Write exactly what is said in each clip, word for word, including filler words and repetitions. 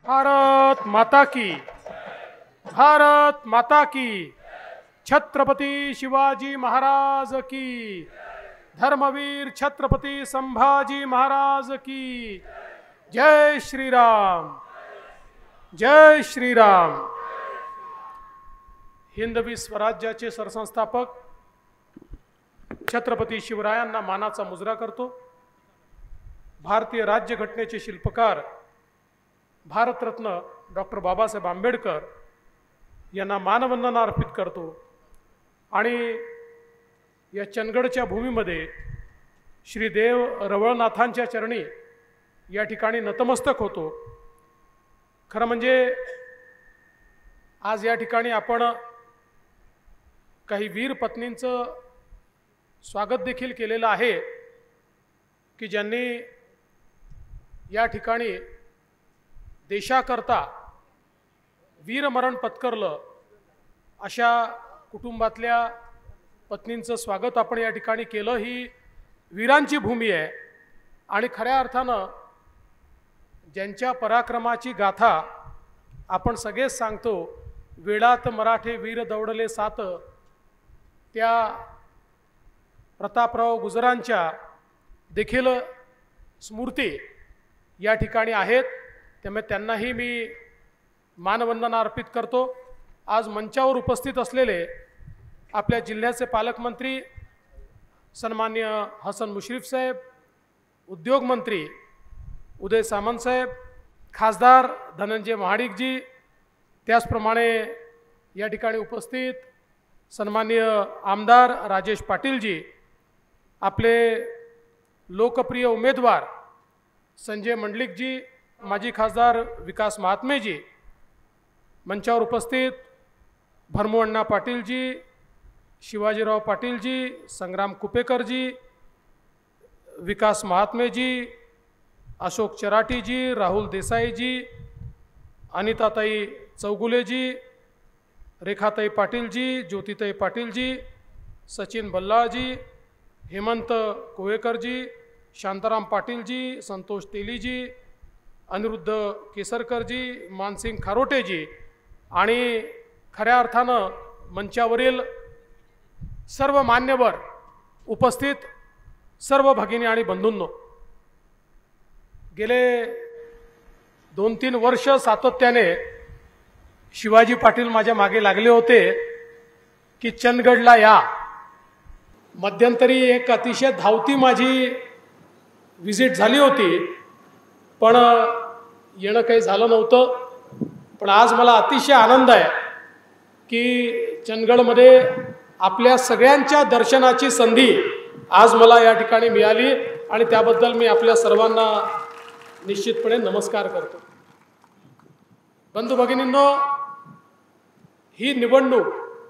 भारत माता की, भारत माता की, छत्रपति शिवाजी महाराज की, धर्मवीर छत्रपति संभाजी महाराज की, जय श्री राम, जय श्री राम। हिंदवी स्वराज्याचे सरसंस्थापक छत्रपती शिवरायांना मानाचा मुजरा करतो। भारतीय राज्यघटनेचे शिल्पकार भारतरत्न डॉक्टर बाबासाहेब आंबेडकर यांना मानवंदना अर्पित करतो आणि या चंदगडच्या भूमीमध्ये श्री देव रवळनाथांच्या चरणी या ठिकाणी नतमस्तक होतो। खरं म्हणजे आज या ठिकाणी आपण काही वीर पत्नींचं स्वागत देखील केलेलं आहे की ज्यांनी या ठिकाणी देशाकरता वीरमरण पत्करलं। अशा कुटुंबातल्या पत्नींचं स्वागत आपण या ठिकाणी केलं। ही वीरांची भूमी आहे आणि खऱ्या अर्थानं ज्यांच्या पराक्रमाची गाथा आपण सगळेच सांगतो, वेळात मराठे वीर दौडले सात, त्या प्रतापराव गुजरांच्या देखील स्मृती या ठिकाणी आहेत। त्यामुळे त्यांनाही मी मानवंदना अर्पित करतो। आज मंचावर उपस्थित असलेले आपल्या जिल्ह्याचे पालकमंत्री सन्माननीय हसन मुश्रीफ साहेब, उद्योग मंत्री उदय सामंत साहेब, खासदार धनंजय महाडिकजी, त्याचप्रमाणे या ठिकाणी उपस्थित सन्माननीय आमदार राजेश पाटीलजी, आपले लोकप्रिय उमेदवार संजय मंडलिकजी, माजी खासदार विकास महात्मेजी, मंचावर उपस्थित भरमू पाटीलजी, शिवाजीराव पाटीलजी, संग्राम कुपेकरजी, विकास महात्मेजी, अशोक चराटीजी, राहुल देसाईजी, अनिताताई चौगुलेजी, रेखाताई पाटीलजी, ज्योतिताई पाटीलजी, सचिन बल्लाळजी, हेमंत कोळेकरजी, शांताराम पाटीलजी, संतोष तेलीजी, अनिरुद्ध केसरकरजी, मानसिंग खारोटेजी आणि खऱ्या अर्थानं मंचावरील सर्व मान्यवर, उपस्थित सर्व भगिनी आणि बंधूंनो, गेले दोन तीन वर्ष सातत्याने शिवाजी पाटील माझ्या मागे लागले होते की चंदगडला या। मध्यंतरी एक अतिशय धावती माझी विजिट झाली होती, पण येणं काही झालं नव्हतं। पण आज मला अतिशय आनंद आहे की चंदगडमध्ये आपल्या सगळ्यांच्या दर्शनाची संधी आज मला या ठिकाणी मिळाली आणि त्याबद्दल मी आपल्या सर्वांना निश्चितपणे नमस्कार करतो। बंधू भगिनींनो, ही निवडणूक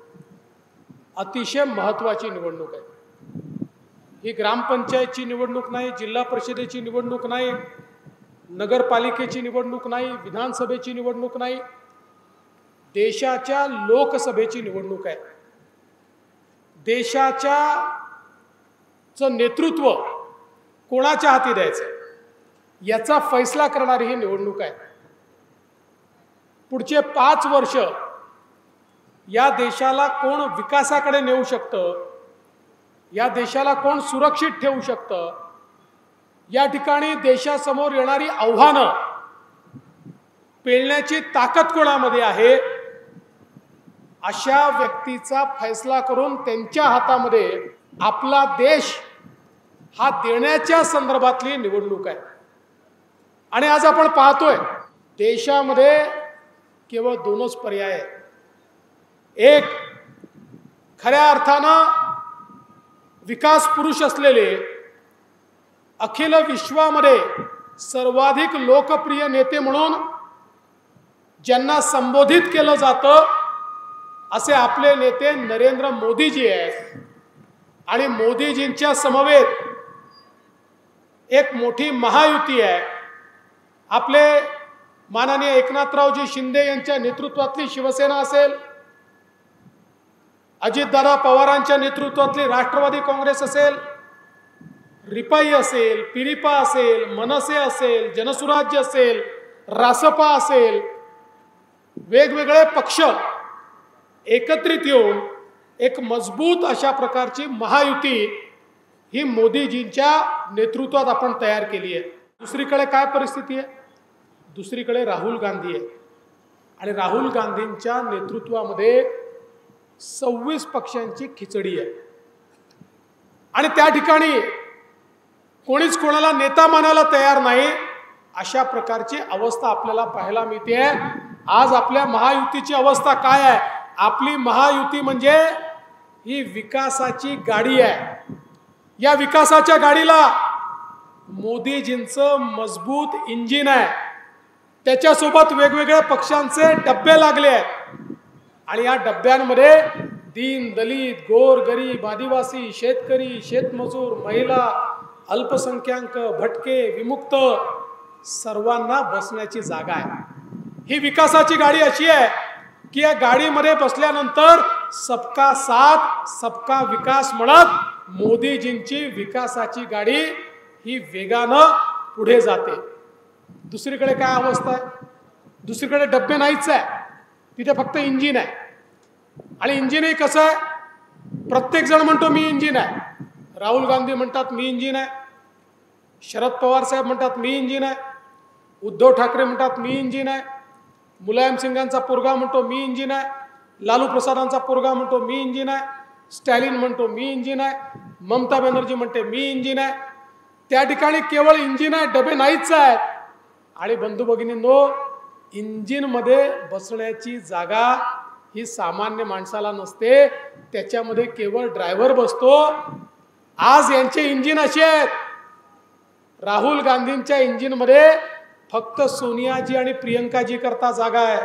अतिशय महत्त्वाची निवडणूक आहे। ही ग्रामपंचायतची निवडणूक नाही, जिल्हा परिषदेची निवडणूक नाही, नगरपालिकेची निवडणूक नाही, विधानसभेची निवडणूक नाही, देशाच्या लोकसभेची निवडणूक आहे। देशाच्या चं नेतृत्व कोणाच्या हाती द्यायचं याचा फैसला करणारी ही निवडणूक आहे। पुढचे पाच वर्ष या देशाला कोण विकासाकडे नेऊ शकतं, या देशाला कोण सुरक्षित ठेवू शकतं, या ठिकाणी देशासमोर येणारी आव्हानं पेलण्याची ताकद कोणामध्ये आहे, अशा व्यक्तीचा फैसला करून त्यांच्या हातामध्ये आपला देश हा देण्याच्या संदर्भातली निवडणूक आहे। आणि आज आपण पाहतोय देशामध्ये केवळ दोनच पर्याय आहेत। एक, खऱ्या अर्थानं विकास पुरुष असलेले, अखिल विश्वामध्ये सर्वाधिक लोकप्रिय नेते म्हणून ज्यांना संबोधित केलं जातं असे आपले नेते नरेंद्र मोदीजी आहेत। आणि मोदीजींच्या समवेत एक मोठी महायुती आहे। आपले माननीय एकनाथरावजी शिंदे यांच्या नेतृत्वातली शिवसेना असेल, अजितदादा पवारांच्या नेतृत्वातली राष्ट्रवादी काँग्रेस असेल, रिपाई असेल, पिरिपा असेल, मनसे असेल, जनसुराज्य असेल, रासपा असेल, वेगवेगळे पक्ष एकत्रित येऊन एक मजबूत अशा प्रकारची महायुती ही मोदीजींच्या नेतृत्वात आपण तयार केली आहे. दुसरीकडे काय परिस्थिती आहे? दुसरीकडे राहुल गांधी आहे आणि राहुल गांधींच्या नेतृत्वामध्ये सव्वीस पक्षांची खिचडी आहे आणि त्या ठिकाणी कोणीच कोणाला नेता मानायला तयार नाही. अशा प्रकारची अवस्था आपल्याला पाहायला मिळते. आज आपल्या महायुतीची अवस्था काय आहे? आपली महायुती म्हणजे ही विकासाची गाडी आहे. या विकासाच्या गाडीला मोदीजींचं मजबूत इंजिन आहे. त्याच्यासोबत वेगवेगळ्या पक्षांचे डब्बे लागले आहेत आणि या डब्यांमध्ये दीन दलित, गोर गरीब, आदिवासी, शेतकरी, शेतमजूर, महिला, अल्पसंख्याक, भटके, विमुक्त सर्वांना बसण्याची जागा आहे. ही विकासाची गाडी अशी आहे की या गाडीमध्ये बसल्यानंतर सबका साथ सबका विकास म्हणत मोदीजींची विकासाची गाडी ही वेगानं पुढे जाते. दुसरीकडे काय अवस्था आहे? दुसरीकडे डब्बे नाहीच आहे, तिथे फक्त इंजिन आहे. आणि इंजिनही कसं आहे? प्रत्येक जण म्हणतो मी इंजिन आहे. राहुल गांधी म्हणतात मी इंजिन आहे, शरद पवार साहेब म्हणतात मी इंजिन आहे, उद्धव ठाकरे म्हणतात मी इंजिन आहे, मुलायम सिंगांचा पोरगा म्हणतो मी इंजिन आहे, लालू प्रसादांचा पोरगा म्हणतो मी इंजिन आहे, स्टॅलिन म्हणतो मी इंजिन आहे, ममता बॅनर्जी म्हणते मी इंजिन आहे. त्या ठिकाणी केवळ इंजिन आहे, डबे नाहीच आहेत. आणि बंधू भगिनींनो, इंजिनमध्ये बसण्याची जागा ही सामान्य माणसाला नसते, त्याच्यामध्ये केवळ ड्रायव्हर बसतो. आज यांचे इंजिन असे आहेत, राहुल गांधींच्या इंजिनमध्ये फक्त सोनियाजी आणि प्रियंकाजी करता जागा आहे.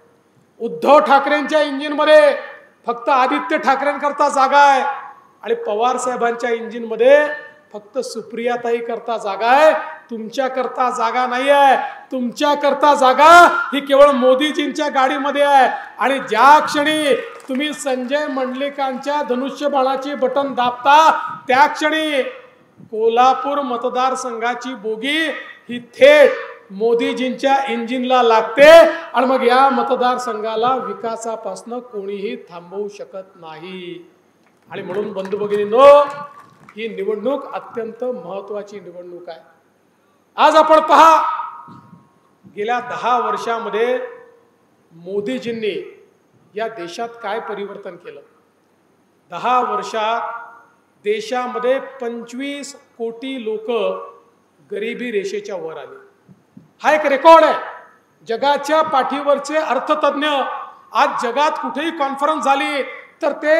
उद्धव ठाकरेंच्या इंजिनमध्ये फक्त आदित्य ठाकरेंकरता जागा आहे आणि पवार साहेबांच्या इंजिनमध्ये फक्त सुप्रियाताई करता जागा आहे. तुमच्या करता जागा नाही आहे. तुमच्या करता जागा ही केवळ मोदीजींच्या गाडीमध्ये आहे. आणि ज्या क्षणी तुम्ही संजय मंडलिकांच्या धनुष्यबाणाची बटन दाबता त्या क्षणी कोल्हापूर मतदारसंघाची बोगी ही थेट मोदीजींच्या इंजिनला लागते आणि मग या मतदारसंघाला विकासापासून कोणीही थांबवू शकत नाही. आणि म्हणून बंधू भगिनींनो, ही निवडणूक अत्यंत महत्वाची निवडणूक आहे. आज आपण पहा, गेल्या दहा वर्षामध्ये मोदीजींनी या देशात काय परिवर्तन केलं. दहा वर्षात देशामध्ये पंचवीस कोटी लोक गरिबी रेषेच्या वर आले. हा एक रेकॉर्ड आहे. जगाच्या पाठीवरचे अर्थतज्ञ आज जगात कुठेही कॉन्फरन्स झाली तर ते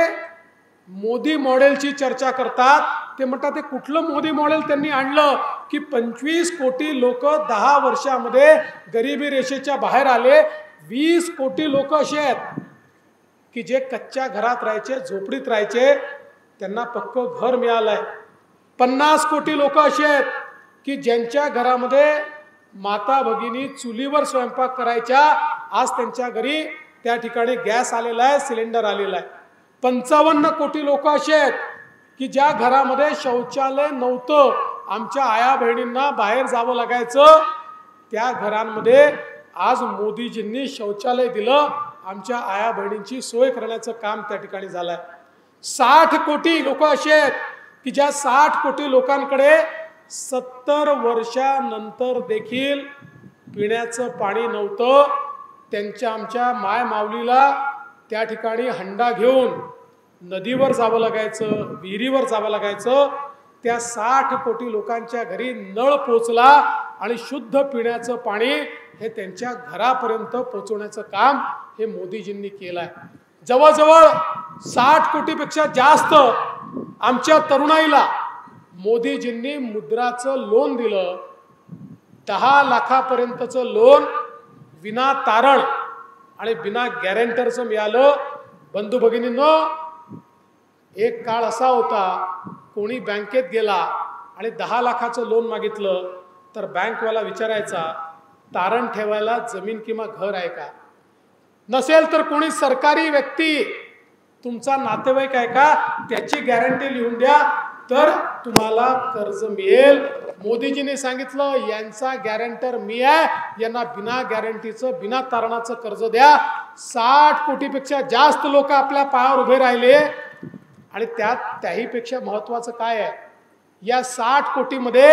मोदी मॉडेलची चर्चा करतात. ते म्हणतात ते कुठलं मोदी मॉडेल त्यांनी आणलं की पंचवीस कोटी लोक दहा वर्षामध्ये गरिबी रेषेच्या बाहेर आले. वीस कोटी लोक असे आहेत की जे कच्च्या घरात राहायचे, झोपडीत राहायचे, त्यांना पक्क घर मिळालंय. पन्नास कोटी लोक असे आहेत की ज्यांच्या घरामध्ये माता भगिनी चुलीवर स्वयंपाक करायच्या, आज त्यांच्या घरी त्या ठिकाणी गॅस आलेला आहे, सिलेंडर आलेला आहे. पंचावन्न कोटी लोक असे आहेत की ज्या घरामध्ये शौचालय नव्हतं, आमच्या आया बहिणींना बाहेर जावं लागायचं, त्या घरांमध्ये आज मोदीजींनी शौचालय दिलं. आमच्या आया बहिणींची सोय करण्याचं काम त्या ठिकाणी झालंय. साठ कोटी लोक असे आहेत की ज्या साठ कोटी लोकांकडे सत्तर वर्षानंतर देखील पिण्याचं पाणी नव्हतं. त्यांच्या आमच्या माय माऊलीला त्या ठिकाणी हंडा घेऊन नदीवर जावं लागायचं, विहिरीवर जावं लागायचं. त्या साठ कोटी लोकांच्या घरी नळ पोचला आणि शुद्ध पिण्याचं पाणी हे त्यांच्या घरापर्यंत पोचवण्याचं काम हे मोदीजींनी केलंय. जवळजवळ साठ कोटीपेक्षा जास्त आमच्या तरुणाईला मोदीजींनी मुद्राचं लोन दिलं. दहा लाखापर्यंतचं लोन विना तारण आणि बिना गॅरेंटरचं मिळालं. बंधू भगिनींनो, एक काळ असा होता, कोणी बँकेत गेला आणि दहा लाखाचं लोन मागितलं तर बँकवाला विचारायचा तारण ठेवायला जमीन किंवा घर आहे का. नसेल तर कोणी सरकारी व्यक्ती तुमचा नातेवाईक आहे का त्याची गॅरंटी लिहून द्या, तर तुम्हाला कर्ज मिळेल. मोदीजींनी सांगितलं यांचा गॅरंटर मी आहे, यांना बिना गॅरंटीचं बिना तारणाचं कर्ज द्या. साठ कोटीपेक्षा जास्त लोक आपल्या पायावर उभे राहिले आणि त्यात त्याही पेक्षा महत्वाचं काय आहे, या साठ कोटीमध्ये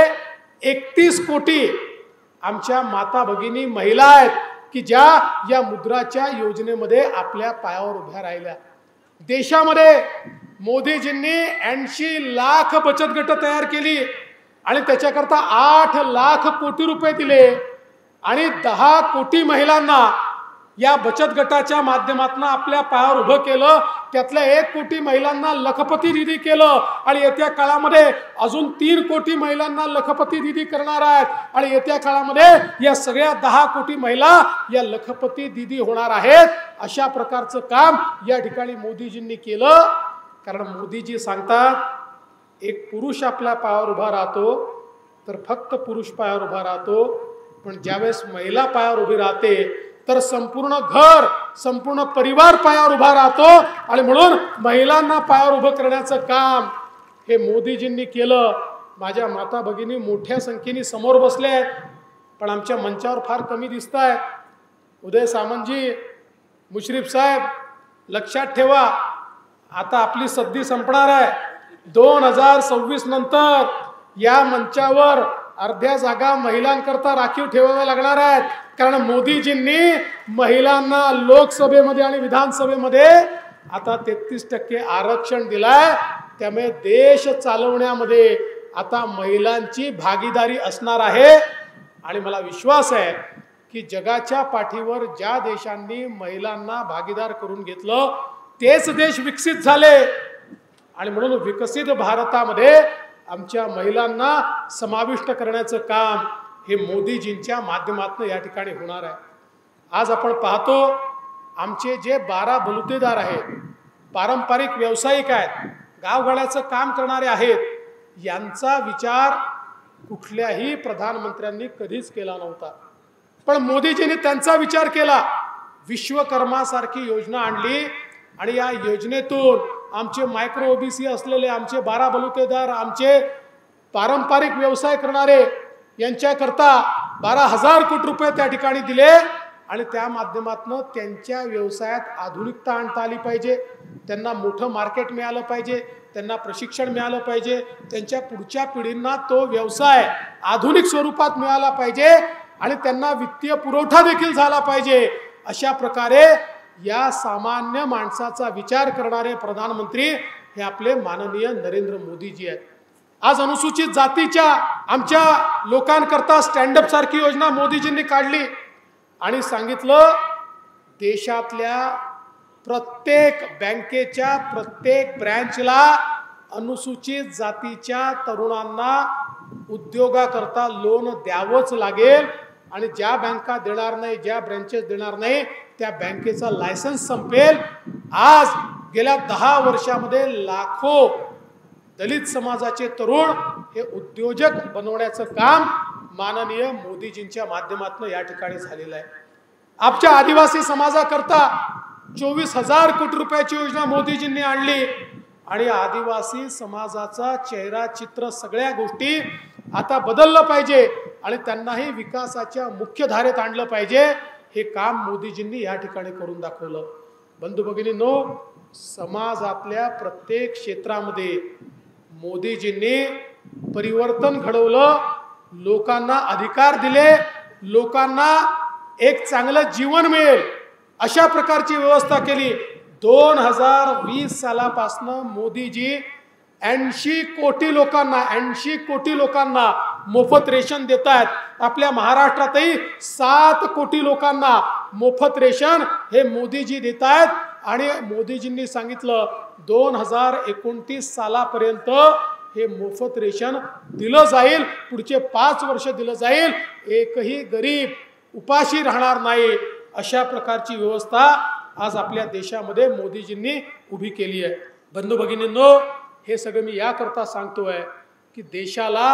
एकतीस कोटी आमच्या माता भगिनी महिला आहेत की ज्या या मुद्राच्या योजनेमध्ये आपल्या पायावर उभ्या राहिल्या. देशामध्ये मोदीजींनी ऐंशी लाख बचत गट तयार केली आणि त्याच्याकरता आठ लाख कोटी रुपये दिले आणि दहा कोटी महिलांना या बचत गटाच्या माध्यमातून आपल्या पायावर उभं केलं. त्यातल्या एक कोटी महिलांना लखपती निधी केलं आणि येत्या काळामध्ये अजून तीन कोटी महिलांना लखपती निधी करणार आहेत आणि येत्या काळामध्ये या सगळ्या दहा कोटी महिला या लखपती निधी होणार आहेत. अशा प्रकारचं काम या ठिकाणी मोदीजींनी केलं. कारण मोदीजी सांगतात एक पुरुष आपल्या पायावर उभा राहतो तर फक्त पुरुष पायावर उभा राहतो, पण ज्यावेळेस महिला पायावर उभी राहते तर संपूर्ण घर संपूर्ण परिवार पायावर उभा राहतो. आणि म्हणून महिलांना पायावर उभं करण्याचं काम हे मोदीजींनी केलं. माझ्या माता भगिनी मोठ्या संख्येने समोर बसले आहेत, पण आमच्या मंचावर फार कमी दिसत आहे. उदय सामंतजी, मुश्रीफ साहेब, लक्षात ठेवा आता आपली सद्दी संपणार आहे. दोन हजार सव्वीस नंतर या मंचावर अर्ध्या जागा महिलांकरता राखीव ठेवाव्या लागणार आहेत. कारण मोदीजींनी महिलांना लोकसभेमध्ये आणि विधानसभेमध्ये आता तेहतीस टक्के आरक्षण दिलाय. त्यामुळे देश चालवण्यामध्ये आता महिलांची भागीदारी असणार आहे. आणि मला विश्वास आहे की जगाच्या पाठीवर ज्या देशांनी महिलांना भागीदार करून घेतलं तेच देश विकसित झाले. आणि म्हणून विकसित भारतामध्ये आमच्या महिलांना समाविष्ट करण्याचं काम हे मोदीजींच्या माध्यमातून या ठिकाणी होणार आहे. आज आपण पाहतो आमचे जे बारा बलुतेदार आहेत, पारंपरिक व्यावसायिक आहेत, गावगाड्याचं काम करणारे आहेत, यांचा विचार कुठल्याही प्रधानमंत्र्यांनी कधीच केला नव्हता. पण मोदीजींनी त्यांचा विचार केला. विश्वकर्मासारखी योजना आणली आणि या योजनेतून आमचे मायक्रो ओबीसी असलेले आमचे बारा बलुतेदार, आमचे पारंपरिक व्यवसाय करणारे यांच्याकरता बारा हजार कोटी रुपये त्या ठिकाणी दिले. आणि त्या माध्यमातून त्यांच्या व्यवसायात आधुनिकता आणता आली पाहिजे, त्यांना मोठं मार्केट मिळालं पाहिजे, त्यांना प्रशिक्षण मिळालं पाहिजे, त्यांच्या पुढच्या पिढींना तो व्यवसाय आधुनिक स्वरूपात मिळाला पाहिजे आणि त्यांना वित्तीय पुरवठा देखील झाला पाहिजे. अशा प्रकारे या सामान्य माणसाचा विचार करणारे प्रधानमंत्री हे आपले माननीय नरेंद्र मोदीजी आहेत. आज अनुसूचित जातीच्या आमच्या लोकांकरता स्टँडअप सारखी योजना मोदीजींनी काढली आणि सांगितलं देशातल्या प्रत्येक बँकेच्या प्रत्येक ब्रँचला अनुसूचित जातीच्या तरुणांना उद्योगाकरता लोन द्यावंच लागेल. आणि ज्या बँका देणार नाही, ज्या ब्रँचेस देणार नाही, त्या बँकेचा लायसन्स संपेल. आज गेल्या दहा वर्षामध्ये लाखो दलित समाजाचे तरुण हे उद्योजक बनवण्याचं काम माननीय मोदीजींच्या माध्यमातून या ठिकाणी झालेलं आहे. आमच्या आदिवासी समाजाकरता चोवीस हजार कोटी रुपयाची योजना मोदीजींनी आणली आणि आदिवासी समाजाचा चेहरा चित्र सगळ्या गोष्टी आता बदललं पाहिजे आणि त्यांनाही विकासाच्या मुख्य धारेत आणलं पाहिजे. हे काम मोदीजींनी या ठिकाणी करून दाखवलं. बंधू भगिनींनो, समाजातल्या प्रत्येक क्षेत्रामध्ये मोदीजींनी परिवर्तन घडवलं, लोकांना अधिकार दिले, लोकांना एक चांगलं जीवन मिळेल अशा प्रकारची व्यवस्था केली. दोन हजार वीस सालापासून मोदीजी ऐंशी कोटी लोकांना ऐंशी कोटी लोकांना मोफत रेशन देत आहेत. आपल्या महाराष्ट्रातही सात कोटी लोकांना मोफत रेशन हे मोदीजी देत आहेत. आणि मोदीजींनी सांगितलं दोन हजार एकोणतीस सालापर्यंत हे मोफत रेशन दिलं जाईल, पुढचे पाच वर्ष दिलं जाईल, एकही गरीब उपाशी राहणार नाही. अशा प्रकारची व्यवस्था आज आपल्या देशामध्ये मोदीजींनी उभी केली आहे. बंधू भगिनींनो, हे सगळं मी याकरता सांगतोय की देशाला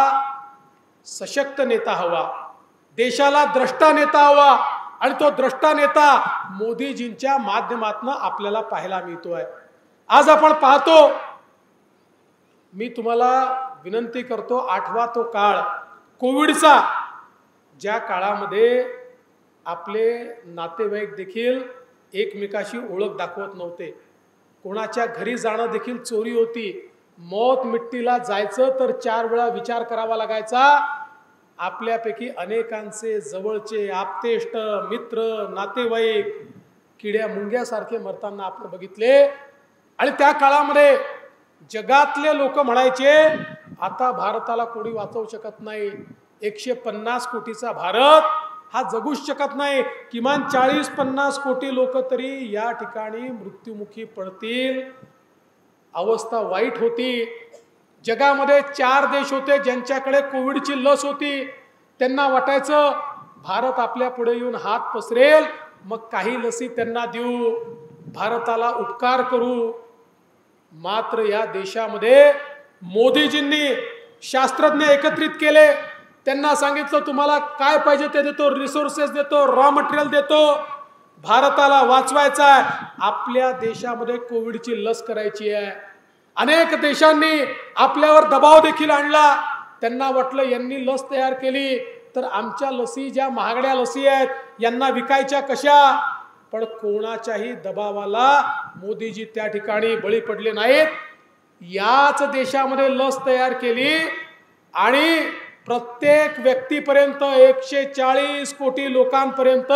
सशक्त नेता हवा, देशाला द्रष्टा नेता हवा आणि तो द्रष्टा नेता मोदीजींच्या माध्यमातून आपल्याला पाहायला मिळतोय. आज आपण पाहतो मी तुम्हाला विनंती करतो, आठवा तो काळ कोविडचा, ज्या काळामध्ये आपले नातेवाईक देखील एकमेकाशी ओळख दाखवत नव्हते, कोणाच्या घरी जाणं देखील चोरी होती, मौत मिट्टीला जायचं तर चार वेळा विचार करावा लागायचा। आपल्यापैकी अनेकांचे जवळचे आप्तेष्ट मित्र नातेवाईक किड्या मुंग्यासारखे मरताना आपण बघितले। आणि त्या काळामध्ये जगातले लोक म्हणायचे, आता भारताला कोणी वाचवू शकत नाही, एकशे पन्नास कोटीचा भारत हा जगूच शकत नाही, किमान चाळीस पन्नास कोटी लोक तरी या ठिकाणी मृत्युमुखी पडतील। अवस्था वाईट होती। जगामध्ये चार देश होते ज्यांच्याकडे कोविडची लस होती। त्यांना वाटायचं भारत आपल्या पुढे येऊन हात पसरेल, मग काही लसी त्यांना देऊ, भारताला उपकार करू। मात्र या देशामध्ये मोदीजींनी शास्त्रज्ञ एकत्रित केले, त्यांना सांगितलं तुम्हाला काय पाहिजे ते देतो, रिसोर्सेस देतो, रॉ मटेरियल देतो, भारताला वाचवायचा आहे, आपल्या देशामध्ये कोविडची लस करायची आहे। अनेक देशांनी आपल्यावर दबाव देखील आणला, त्यांना वाटलं यांनी लस तयार केली तर आमच्या लसी ज्या महागड्या लसी आहेत यांना विकायच्या कशा। पण कोणाच्याही दबावाला मोदीजी त्या ठिकाणी बळी पडले नाहीत। याच देशामध्ये लस तयार केली आणि प्रत्येक व्यक्तीपर्यंत एकशे चाळीस कोटी लोकांपर्यंत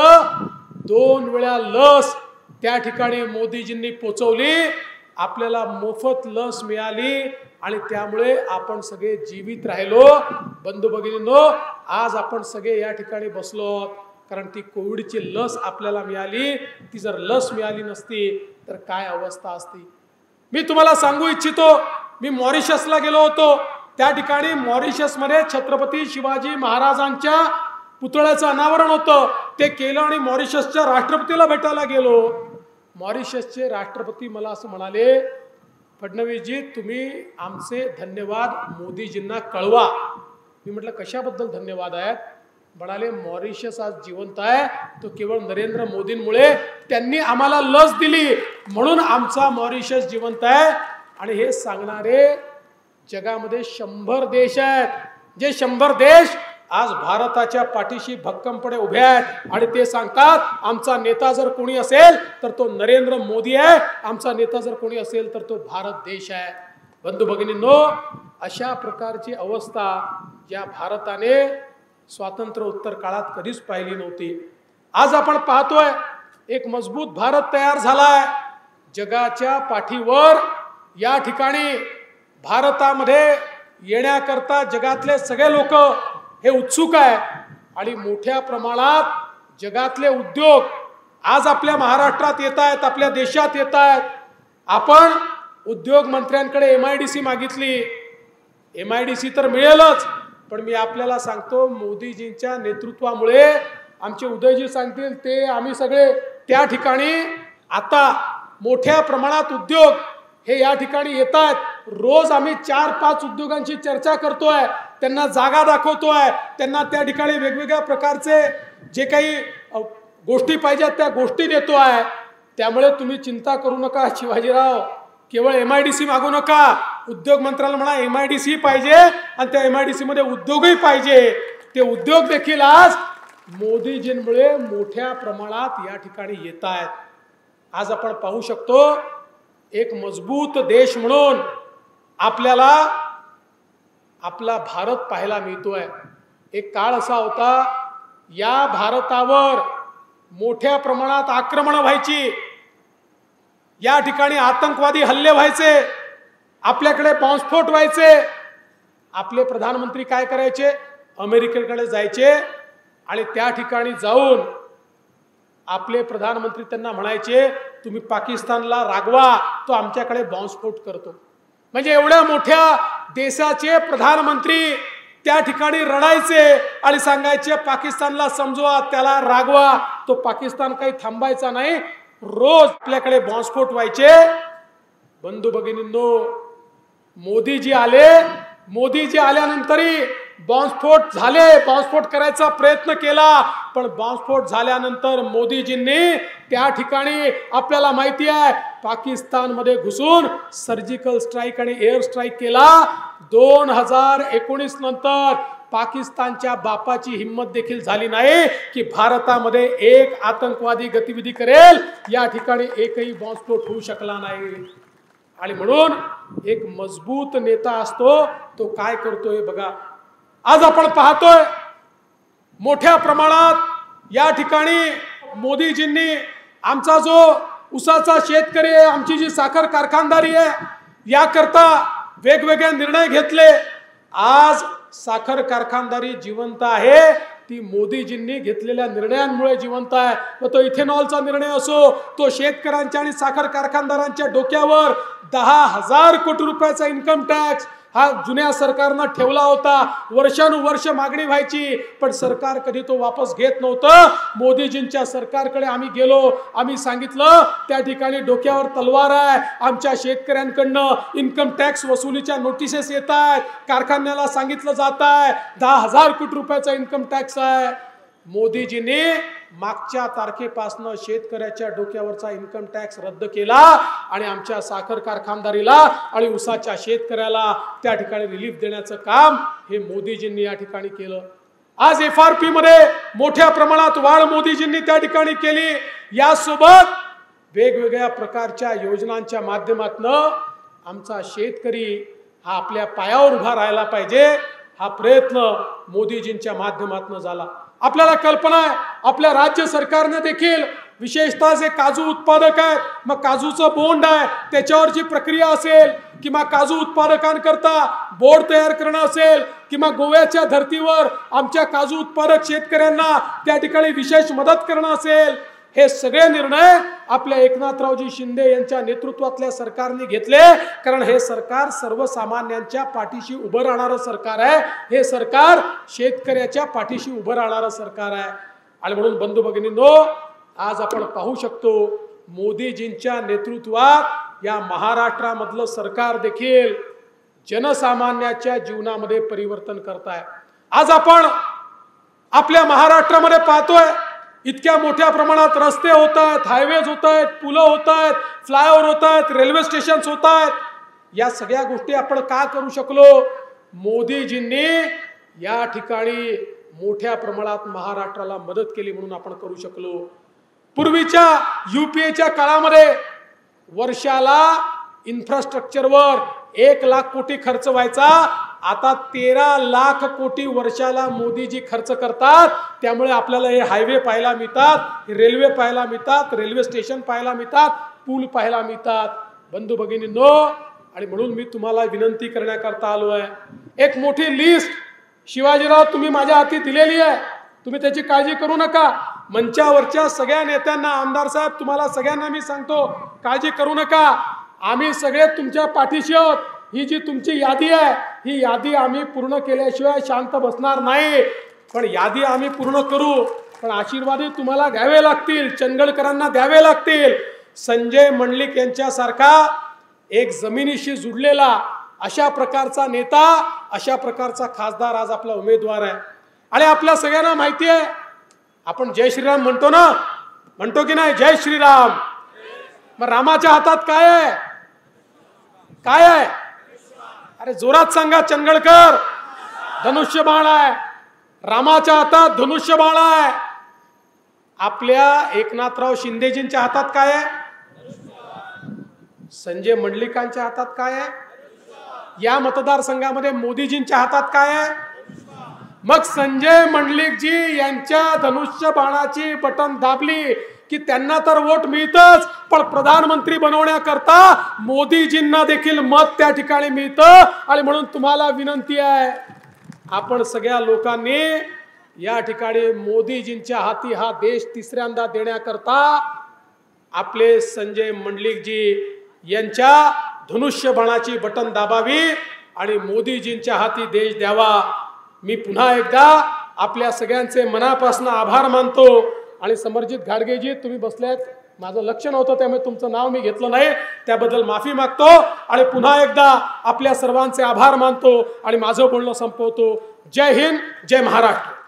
दोन वेळा लस त्या ठिकाणी मोदीजींनी पोचवली। आपल्याला मोफत लस मिळाली आणि त्यामुळे आपण सगळे जीवित राहिलो। बंधू भगिनींनो, आज आपण सगळे या ठिकाणी बसलो कारण ती कोविडची लस आपल्याला मिळाली। ती जर लस मिळाली नसती तर काय अवस्था असती। मी तुम्हाला सांगू इच्छितो, मी मॉरिशसला गेलो होतो, त्या ठिकाणी मॉरिशसमध्ये छत्रपती शिवाजी महाराजांच्या पुतळ्याचं अनावरण होतं, ते केलं आणि मॉरिशसच्या राष्ट्रपतीला भेटायला गेलो। मॉरिशसचे राष्ट्रपती मला असं म्हणाले, फडणवीसजी तुम्ही आमचे धन्यवाद मोदीजींना कळवा। मी म्हटलं कशाबद्दल धन्यवाद आहेत? म्हणाले मॉरिशस आज जिवंत आहे तो केवळ नरेंद्र मोदींमुळे, त्यांनी आम्हाला लस दिली म्हणून आमचा मॉरिशस जिवंत आहे। आणि हे सांगणारे जगामध्ये शंभर देश आहेत, जे शंभर देश आज भारताच्या पाठीशी भक्कमपणे उभे आहेत आणि ते सांगतात आमचा नेता जर कोणी असेल तर तो नरेंद्र मोदी आहे, आमचा नेता जर कोणी असेल तर तो भारत देश आहे। बंधू भगिनींनो, अशा प्रकारची अवस्था या भारताने स्वातंत्र्योत्तर काळात कधीच पाहिली नव्हती। आज आपण पाहतोय एक मजबूत भारत तयार झालाय। जगाच्या पाठीवर या ठिकाणी भारतामध्ये येण्याकरता जगातले सगळे लोक हे उत्सुक आहे आणि मोठ्या प्रमाणात जगातले उद्योग आज आपल्या महाराष्ट्रात येत आहेत, आपल्या देशात येत आहेत। आपण उद्योग मंत्र्यांकडे एम आय डी सी मागितली, एम आय डी सी तर मिळेलच, पण मी आपल्याला सांगतो मोदीजींच्या नेतृत्वामुळे आमचे उदयजी सांगतील ते आम्ही सगळे त्या ठिकाणी आता मोठ्या प्रमाणात उद्योग हे या ठिकाणी येत आहेत। रोज आम्ही चार पाच उद्योगांची चर्चा करतोय, त्यांना जागा दाखवतोय, त्यांना त्या ठिकाणी वेगवेगळ्या प्रकारचे जे काही गोष्टी पाहिजेत त्या गोष्टी देतोय। त्यामुळे तुम्ही चिंता करू नका शिवाजीराव, केवळ एम आय डी सी मागू नका, उद्योग मंत्र्याला म्हणा एम आय डी सी पाहिजे आणि त्या एम आय डी सी मध्ये उद्योगही पाहिजे। ते उद्योग देखील आज मोदीजींमुळे मोठ्या प्रमाणात या ठिकाणी येत आहेत। आज आपण पाहू शकतो एक मजबूत देश म्हणून आपल्याला आपला भारत पाहायला मिळतोय। एक काळ असा होता या भारतावर मोठ्या प्रमाणात आक्रमण व्हायची, या ठिकाणी आतंकवादी हल्ले व्हायचे, आपल्याकडे बॉम्बस्फोट व्हायचे। आपले प्रधानमंत्री काय करायचे? अमेरिकेकडे जायचे आणि त्या ठिकाणी जाऊन आपले प्रधानमंत्री त्यांना म्हणायचे तुम्ही पाकिस्तानला रागवा, तो आमच्याकडे बॉम्बस्फोट करतो। म्हणजे एवढ्या मोठ्या देशाचे प्रधानमंत्री त्या ठिकाणी रडायचे आणि सांगायचे पाकिस्तानला समजवा, त्याला रागवा, तो पाकिस्तान काही थांबायचा नाही, रोज आपल्याकडे बॉम्बस्फोट व्हायचे। बंधू भगिनींनो, मोदीजी आले, मोदीजी आल्यानंतरही बॉम्बस्फोट झाले, बॉम्बस्फोट करायचा प्रयत्न केला, पण बॉम्बस्फोट झाल्यानंतर मोदीजींनी त्या ठिकाणी आपल्याला माहिती आहे पाकिस्तानमध्ये घुसून सर्जिकल स्ट्राईक आणि एअर स्ट्राईक केला। दोन हजार एकोणीस नंतर पाकिस्तानच्या बापाची हिम्मत देखील झाली नाही की भारतामध्ये एक आतंकवादी गतिविधी करेल। या ठिकाणी एकही बॉम्बस्फोट होऊ शकला नाही। आणि म्हणून एक मजबूत नेता असतो तो काय करतोय बघा। आज आपण पाहतोय मोठ्या प्रमाणात या ठिकाणी मोदीजींनी आमचा जो ऊसाचा शेतकरी आहे, आमची जी साखर कारखानदारी आहे, याकरता वेगवेगळे निर्णय घेतले। आज साखर कारखानदारी जिवंत आहे ती मोदीजींनी घेतलेल्या निर्णयांमुळे जिवंत आहे। व तो इथेनॉलचा निर्णय असो, तो शेतकऱ्यांच्या आणि साखर कारखानदारांच्या डोक्यावर दहा हजार कोटी रुपयाचा इन्कम टॅक्स हा जुन्या सरकारनं ठेवला होता। वर्षानुवर्ष मागणी व्हायची पण सरकार कधी तो वापस घेत नव्हतं। मोदीजींच्या सरकारकडे आम्ही गेलो, आम्ही सांगितलं त्या ठिकाणी डोक्यावर तलवार आहे, आमच्या शेतकऱ्यांकडनं इन्कम टॅक्स वसुलीच्या नोटिसेस येत आहेत, कारखान्याला सांगितलं जात आहे दहा हजार कोटी रुपयाचा इन्कम टॅक्स आहे। मोदीजींनी मागच्या तारखेपासून शेतकऱ्याच्या डोक्यावरचा इन्कम टॅक्स रद्द केला आणि आमच्या साखर कारखानदारीला आणि ऊसाच्या शेतकऱ्याला त्या ठिकाणी रिलीफ देण्याचं काम हे मोदीजींनी या ठिकाणी केलं। आज एफ आर पी मध्ये मोठ्या प्रमाणात वाढ मोदीजींनी त्या ठिकाणी केली। यासोबत वेगवेगळ्या प्रकारच्या योजनांच्या माध्यमातून आमचा शेतकरी हा आपल्या पायावर उभा राहायला पाहिजे, हा प्रयत्न मोदीजींच्या माध्यमातून झाला। आपल्याला कल्पना आहे आपल्या राज्य सरकारने देखील विशेषतः जे काजू उत्पादक आहेत, मग काजूचं बोंड आहे त्याच्यावरची प्रक्रिया असेल किंवा काजू उत्पादकांकरता बोर्ड तयार करणं असेल किंवा गोव्याच्या धर्तीवर आमच्या काजू उत्पादक शेतकऱ्यांना त्या ठिकाणी विशेष मदत करणं असेल, हे सगळे निर्णय आपल्या एकनाथरावजी शिंदे यांच्या नेतृत्वातल्या सरकारने घेतले। कारण हे सरकार सर्वसामान्यांच्या पाठीशी उभं राहणारं सरकार आहे, हे सरकार शेतकऱ्याच्या पाठीशी उभं राहणारं सरकार आहे। आणि म्हणून बंधू भगिनींनो, आज आपण पाहू शकतो मोदीजींच्या नेतृत्वात या महाराष्ट्रामधलं सरकार देखील जनसामान्याच्या जीवनामध्ये परिवर्तन करत आहे। आज आपण आपल्या महाराष्ट्रामध्ये पाहतोय इतक्या मोठ्या प्रमाणात रस्ते होत आहेत, हायवेज होत आहेत, पुलं होत आहेत, फ्लायओव्हर होत आहेत, रेल्वे स्टेशन्स होत आहेत। या सगळ्या गोष्टी आपण का करू शकलो? मोदीजींनी या ठिकाणी मोठ्या प्रमाणात महाराष्ट्राला मदत केली म्हणून आपण करू शकलो। पूर्वीच्या यूपीएच्या काळामध्ये वर्षाला इन्फ्रास्ट्रक्चरवर एक लाख कोटी खर्च व्हायचा, आता तेरा लाख कोटी वर्षाला मोदीजी खर्च करतात। त्यामुळे आपल्याला हे हायवे पाहायला मिळतात, रेल्वे पाहायला मिळतात, रेल्वे स्टेशन पाहायला मिळतात, पूल पाहायला मिळतात। बंधू भगिनींनो, आणि म्हणून मी तुम्हाला विनंती करण्याकरता आलो आहे, एक मोठी लिस्ट शिवाजीराव तुम्ही माझ्या हाती दिलेली आहे, तुम्ही त्याची काळजी करू नका। मंचावरच्या सगळ्या नेत्यांना, आमदार साहेब तुम्हाला सगळ्यांना मी सांगतो, काळजी करू नका, आम्ही सगळे तुमच्या पाठीशी आहोत। ही जी तुमची यादी आहे ही यादी आम्ही पूर्ण केल्याशिवाय शांत बसणार नाही, पण यादी आम्ही पूर्ण करू, पण आशीर्वाद तुम्हाला घ्यावे लागतील, चंदगडकरांना द्यावे लागतील। संजय मंडलिक यांच्यासारखा एक जमिनीशी जुडलेला अशा प्रकारचा नेता, अशा प्रकारचा खासदार आज आपला उमेदवार आहे। आणि आपल्या सगळ्यांना माहिती आहे आपण जय श्रीराम म्हणतो ना, म्हणतो की नाही जय श्रीराम? मग रामाच्या हातात काय आहे? काय आहे? अरे जोरात सांगा चंदगडकर, धनुष्यबाण आहे। रामाच्या हातात धनुष्यबाण आहे। आपल्या एकनाथराव शिंदेजींच्या हातात काय आहे? संजय मंडलिकांच्या हातात काय आहे? या मतदारसंघामध्ये मोदीजींच्या हातात काय आहे? मग संजय मंडलिकजी यांच्या धनुष्यबाणाची बटन दाबली की त्यांना तर वोट मिळतच, पण प्रधानमंत्री बनवण्याकरता मोदीजींना देखील मत त्या ठिकाणी मिळतं। आणि म्हणून तुम्हाला विनंती आहे, आपण सगळ्या लोकांनी या ठिकाणी मोदीजींच्या हाती हा देश तिसऱ्यांदा देण्याकरता आपले संजय मंडलिकजी यांच्या धनुष्यबाणाची बटन दाबावी आणि मोदीजींच्या हाती देश द्यावा। मी पुन्हा एकदा आपल्या सगळ्यांचे मनापासून आभार मानतो। आणि समरजित घाडगेजी तुम्ही बसल्यात, माझं लक्ष नव्हतं त्यामुळे तुमचं नाव मी घेतलं नाही, त्याबद्दल माफी मागतो आणि पुन्हा एकदा आपल्या सर्वांचे आभार मानतो आणि माझं बोलणं संपवतो। जय हिंद, जय महाराष्ट्र।